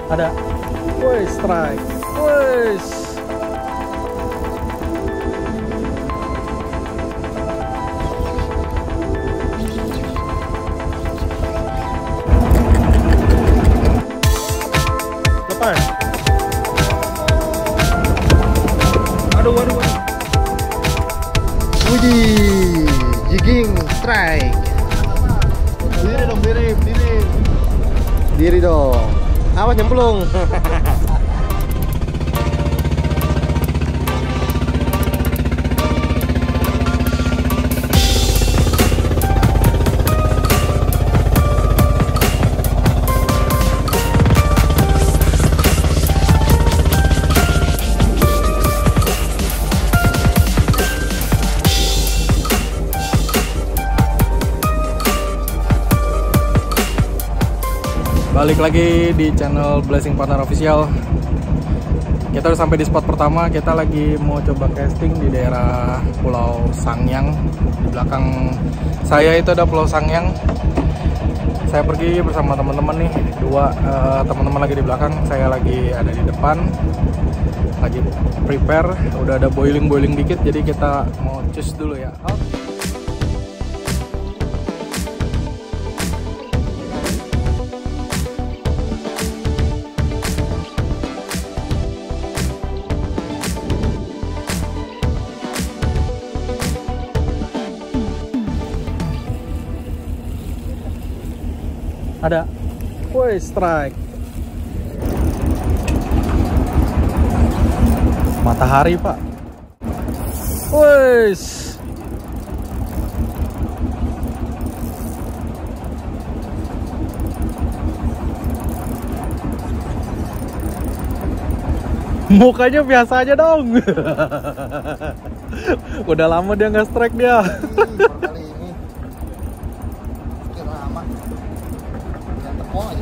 Ada. Woi, strike. Woi. Lepas. Aduh. Wih, jigging strike. Diri dong, diri. Diri dong. Awas nyemplung. Balik lagi di channel Blessing Partner Official. Kita udah sampai di spot pertama. Kita lagi mau coba casting di daerah Pulau Sangyang. Di belakang saya itu ada Pulau Sangyang. Saya pergi bersama teman-teman nih. Dua teman-teman lagi di belakang, saya lagi ada di depan. Lagi prepare, udah ada boiling dikit. Jadi kita mau cus dulu ya. Ada. Woi, strike. Matahari, Pak. Woi. Mukanya biasa aja dong. Udah lama dia nggak strike dia. Kali ini sekian lama. Yang tepung aja.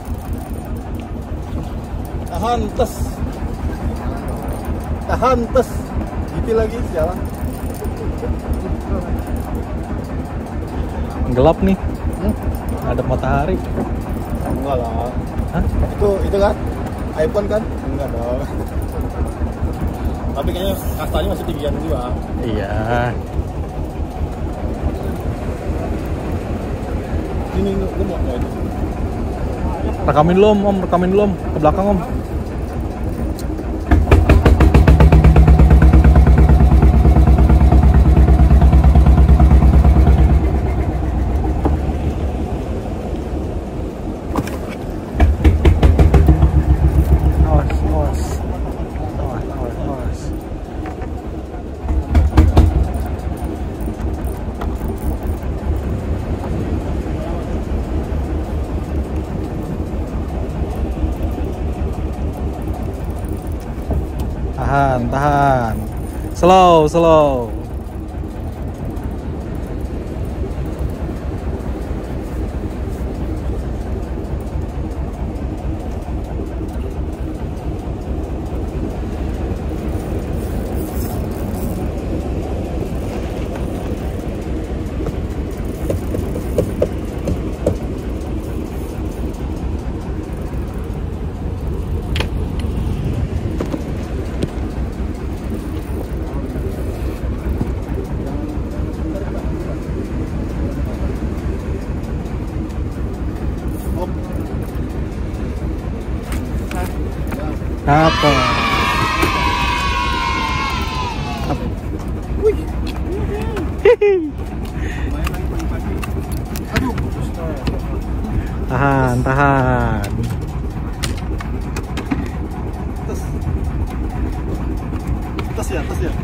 Tahan tes. Gitu lagi jalan. Gelap nih. Ada matahari. Enggak lah. Hah? Itu kan iPhone kan? Enggak dong. Tapi kayaknya kastanya masih tinggian juga. Iya. Ini lu mau ini. Rekamin dulu om, ke belakang om. Awas. Tahan. Slow. Apa? Tahan. Tes ya.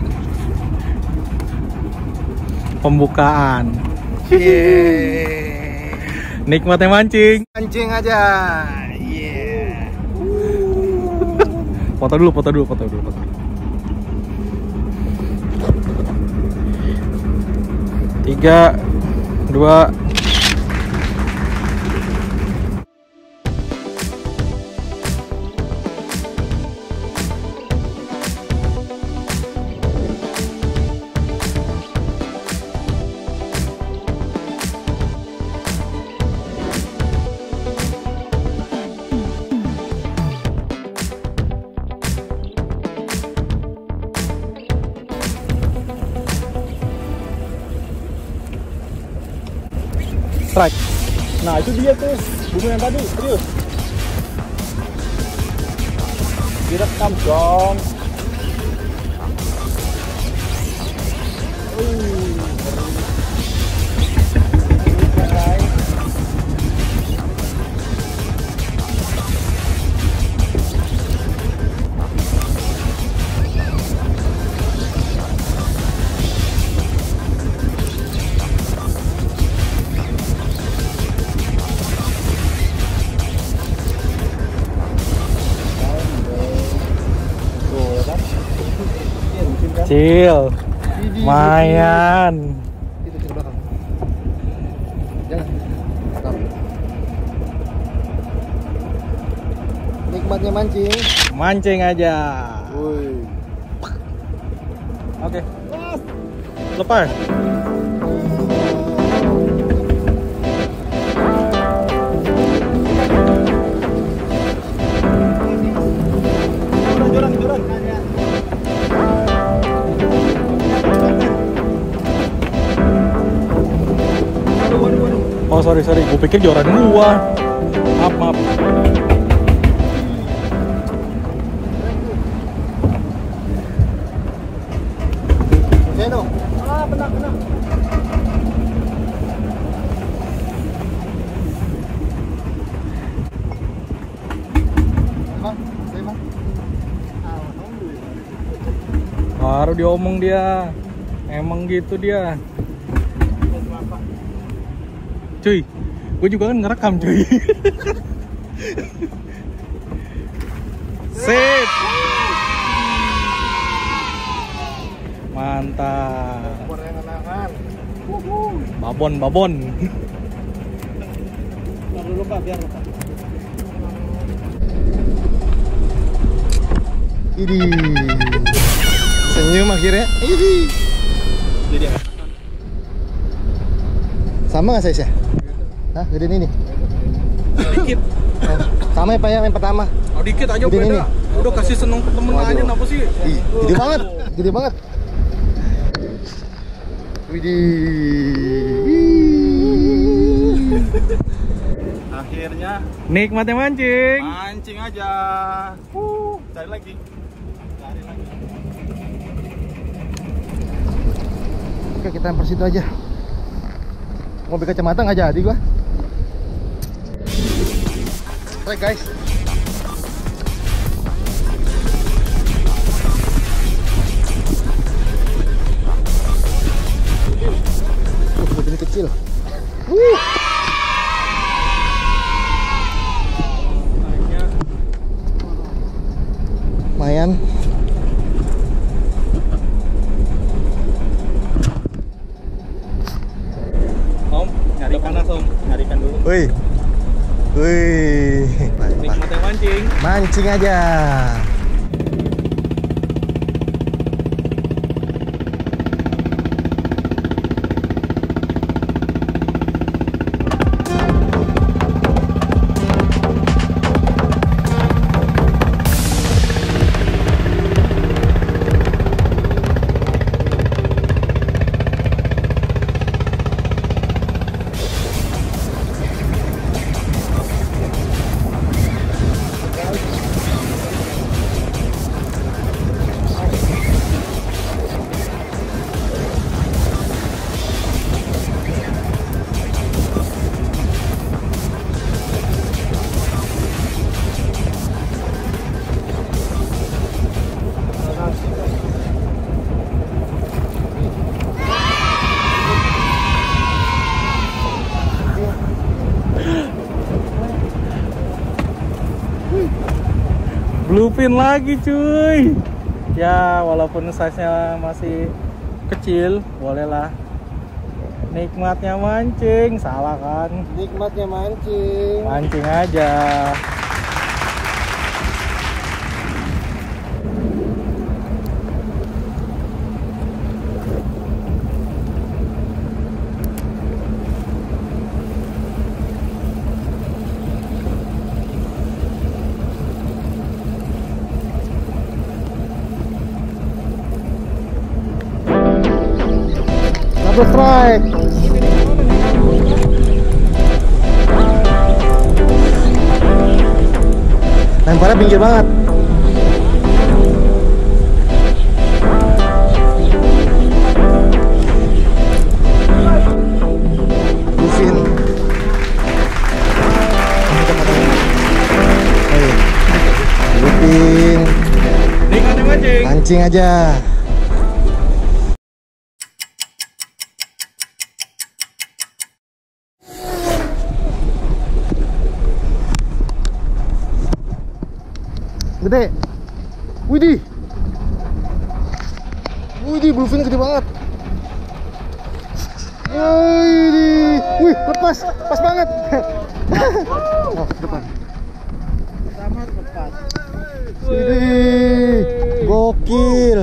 Pembukaan. Yeay. Nikmatnya mancing. Mancing aja. Yeah. Foto dulu. 3, 2. strike. Nah itu dia tuh bunga yang tadi, serius. Direkam dong. Kecil, lumayan. Itu ke belakang. Jangan. Stop. Nikmatnya mancing. Mancing aja. Woi. Oke. Lepas. Joran. Oh sorry, gue pikir joran gua. Maaf. Seno. Benar. Emang. Baru diomong dia. Emang gitu dia. Cuy, gue juga kan ngerekam cuy. Sip. Mantap. Babon. Biar lupa. Idi. Senyum akhirnya. Idi. Jadi Sama nggak size-nya? Hah, gede ini. Dikit. Oh, sama ya Pak ya yang pertama. Oh dikit aja Gede beda. ini. Udah kasih seneng ke temen Waduh. aja kenapa sih? Ih, gede banget. Widih. akhirnya Nikmatnya mancing. mancing aja. Cari lagi. Oke, kita lempar situ aja. Mau beli kacamata nggak jadi gua. Strike guys. Ini kecil. Lumayan. Om, nyari panas om, nyarikan dulu. Wih. Nikmatnya mancing. Mancing aja. Bluefin lagi cuy. Ya walaupun size-nya masih kecil, bolehlah. Nikmatnya mancing, salah kan? Nikmatnya mancing. Mancing aja. Double strike. Lemparnya pinggir banget. Bluefin. Bluefin. Mancing aja. Gede. Widih. Widih, bluefin gede banget. Widih. Wih, lepas. Pas banget. Oh, depan. Selamat lepas. Widih. Gokil.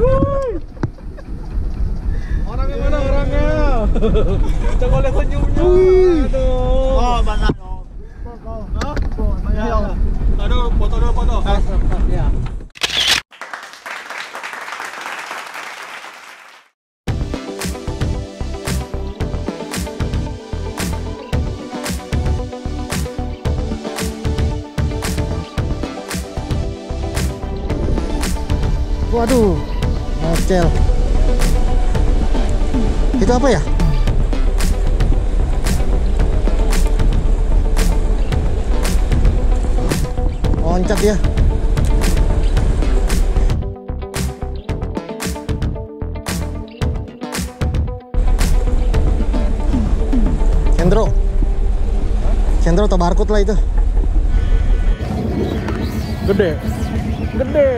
Orangnya mana orangnya? Coba lihat senyumnya. Aduh. Oh, mana dong? Aduh, foto dulu, foto. Ya. Waduh, ngocel. Itu apa ya? Loncat ya. Sendro atau barcode lah itu. Gede. Gede.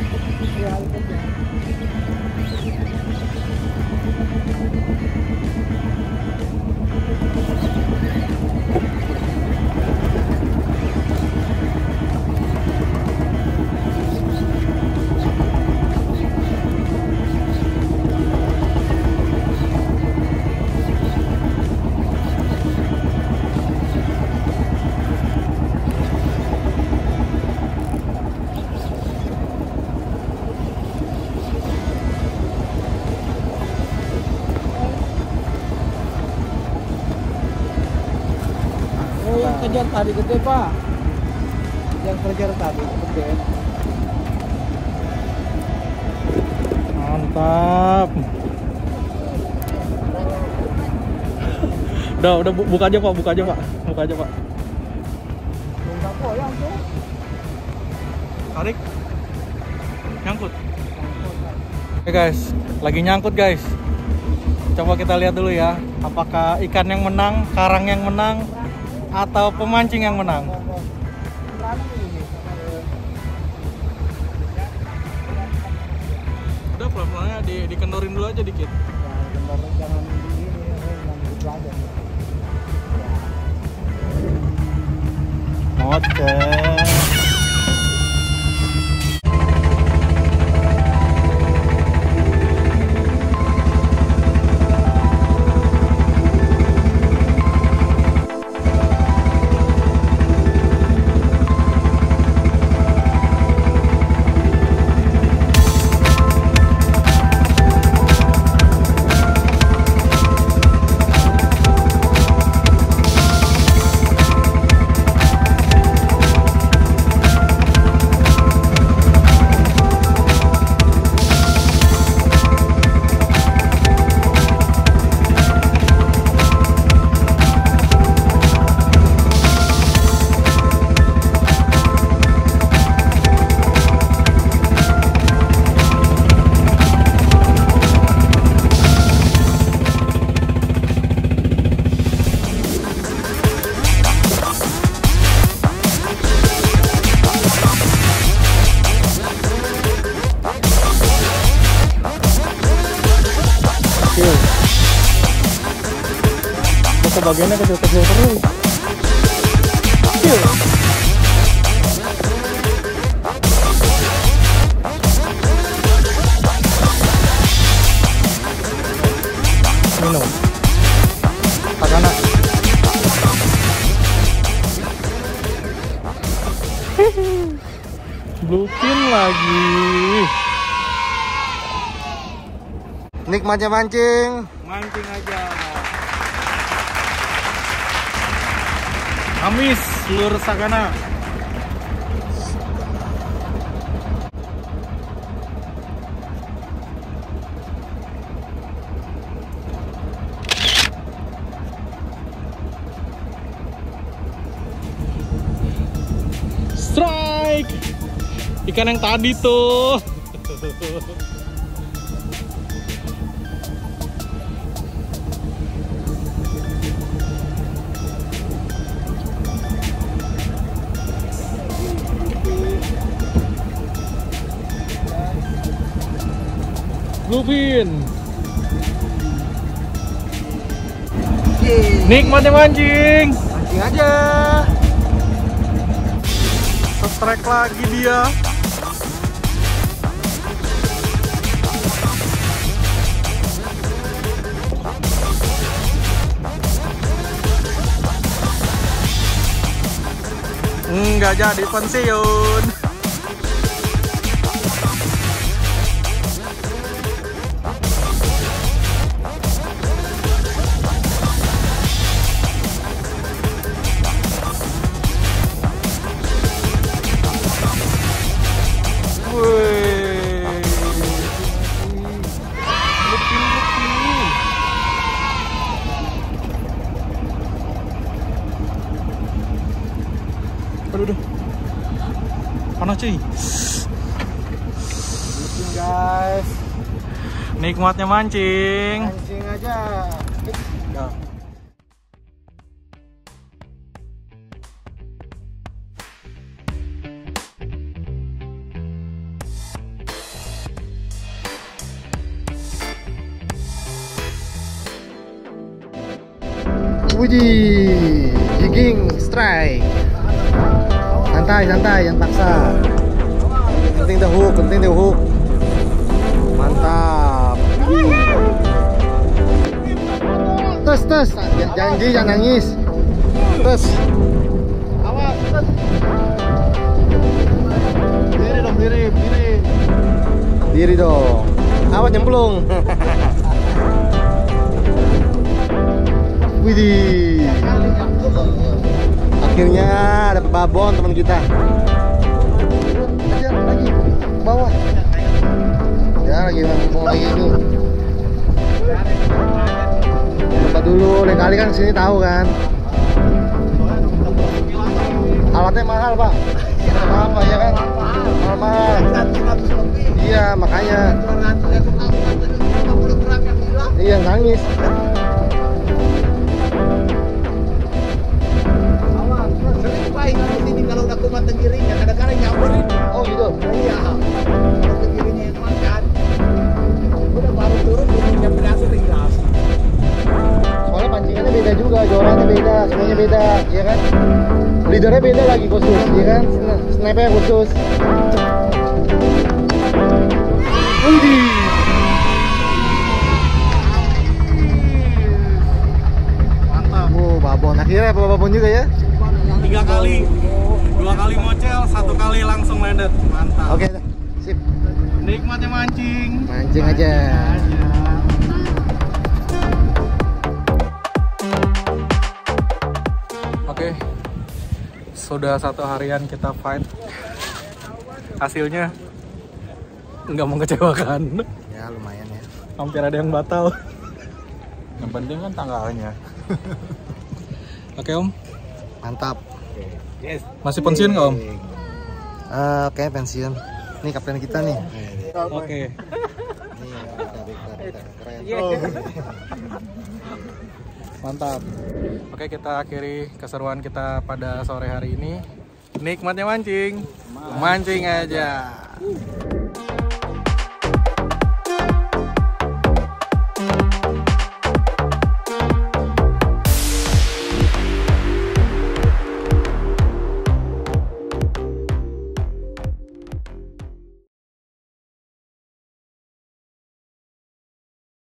Yang kejar tadi gede, Pak. Yang kejar tadi gede. Mantap. Udah buka aja Pak, buka aja Pak. Buka aja Pak. Enggak goyang tuh. Tarik. Nyangkut. Oke guys, lagi nyangkut guys. Coba kita lihat dulu ya, apakah ikan yang menang, karang yang menang, atau pemancing yang menang. Udah pelan-pelannya dikendorin dulu aja dikit. Jangan begini, jangan gitu aja. Oke. Bagiannya kecil-kecil terus. Kecil. Minum. Takana. Bluefin lagi. Nikmatnya mancing. Mancing aja. Amis lur sagana. Strike. Ikan yang tadi tuh. Bluefin. Nikmatnya mancing. Mancing aja. Strike lagi dia. Nggak jadi pensiun. Aduh, panas cuy. Guys, Nikmatnya mancing. mancing aja. Wih, jigging strike. Santai, santai, jangan paksa. Penting the hook, penting the hook. Mantap. Tes, tes. Janji, jangan nangis. Tes. Awas, tes. Diri dong, diri, diri. Diri dong. Awas nyemplung. Widih. Akhirnya dapat babon teman kita. Aja lagi bawah. Ya lagi mau lagi ini. Coba dulu, lain kali kan sini tahu kan. Alatnya mahal pak. Apa ya kan? Mahal. Iya makanya. Iya nangis. Kalau udah kumat tenggirinya, kadang-kadang nyamperin. Oh gitu? Iya. Kalau tenggirinya yang makan, udah baru turun, belum nyampe langsung hilang. Soalnya pancingannya beda juga, jorannya beda, semuanya beda, ya kan? Leadernya beda lagi khusus, ya kan? Snipernya khusus. Widih. Mantap. Babon. Akhirnya babon juga ya? 3 kali. 2 kali mocel, 1 kali langsung landet. Mantap. Oke, sip. Nikmatnya mancing. Mancing aja. Oke. Sudah 1 harian kita fight. Hasilnya nggak mengecewakan. Ya lumayan ya. Hampir ada yang batal. Yang penting kan tanggalnya. Oke Om. Mantap. Yes. Masih pensiun nggak Om? Oke, pensiun. Nih kapten kita nih. Oke. Keren. Mantap. Oke, kita akhiri keseruan kita pada sore hari ini. Nikmatnya mancing. Mancing aja.